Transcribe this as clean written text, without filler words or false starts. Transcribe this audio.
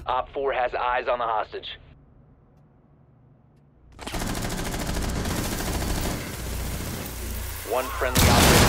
Op 4 has eyes on the hostage. One friendly operator